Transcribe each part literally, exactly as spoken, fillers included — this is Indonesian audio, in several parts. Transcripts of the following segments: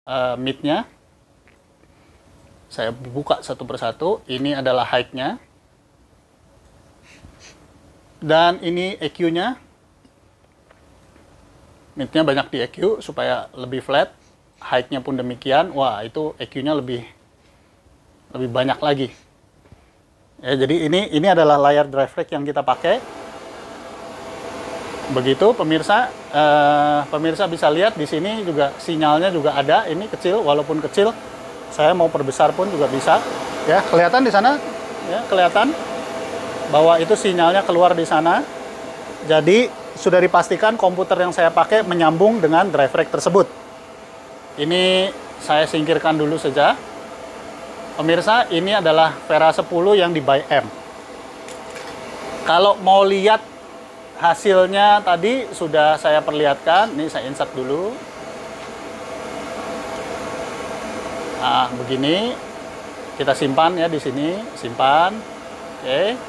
uh, mid-nya. Saya buka satu persatu. Ini adalah height-nya. Dan ini E Q-nya. Mid-nya banyak di E Q supaya lebih flat. Height-nya pun demikian. Wah, itu E Q-nya lebih lebih banyak lagi. Ya, jadi ini ini adalah layar drive rack yang kita pakai. Begitu pemirsa, eh, pemirsa bisa lihat di sini juga sinyalnya juga ada. Ini kecil, walaupun kecil, saya mau perbesar pun juga bisa. Ya, kelihatan di sana, ya kelihatan bahwa itu sinyalnya keluar di sana. Jadi sudah dipastikan komputer yang saya pakai menyambung dengan drive rack tersebut. Ini saya singkirkan dulu saja. Pemirsa, ini adalah Vera sepuluh yang di by M. Kalau mau lihat hasilnya tadi sudah saya perlihatkan. Ini saya insert dulu. Nah, begini. Kita simpan ya di sini, simpan. Oke.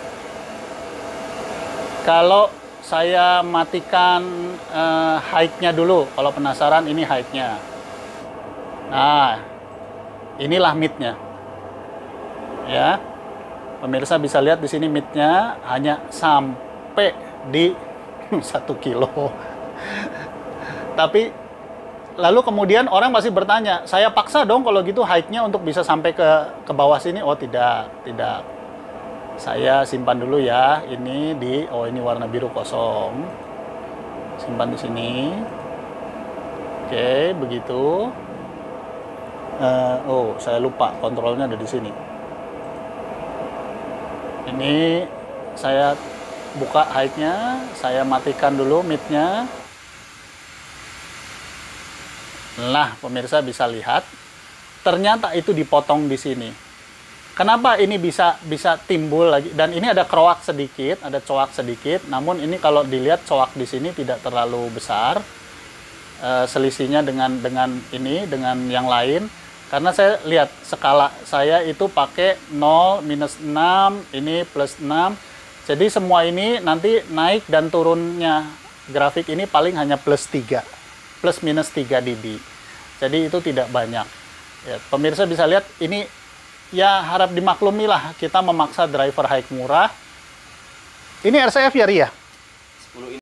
Kalau saya matikan uh, height-nya dulu. Kalau penasaran, ini height-nya. Nah, inilah mid-nya. Ya. Pemirsa bisa lihat di sini mid-nya hanya sampai di satu kilo. Tapi lalu kemudian orang masih bertanya, saya paksa dong kalau gitu height-nya untuk bisa sampai ke ke bawah sini? Oh tidak, tidak. Saya simpan dulu ya. Ini di, oh ini warna biru kosong. Simpan di sini. Oke, begitu. Uh, oh, saya lupa kontrolnya ada di sini. Ini saya buka height-nya, saya matikan dulu mid-nya. Nah, pemirsa bisa lihat, ternyata itu dipotong di sini. Kenapa ini bisa bisa timbul lagi? Dan ini ada kroak sedikit, ada coak sedikit. Namun ini kalau dilihat coak di sini tidak terlalu besar. E, selisihnya dengan dengan ini, dengan yang lain. Karena saya lihat skala saya itu pakai nol, minus enam, ini plus enam. Jadi semua ini nanti naik dan turunnya grafik ini paling hanya plus tiga. Plus minus tiga dB. Jadi itu tidak banyak. Ya, pemirsa bisa lihat ini ya harap dimaklumi lah kita memaksa driver high murah. Ini R C F ya Ria?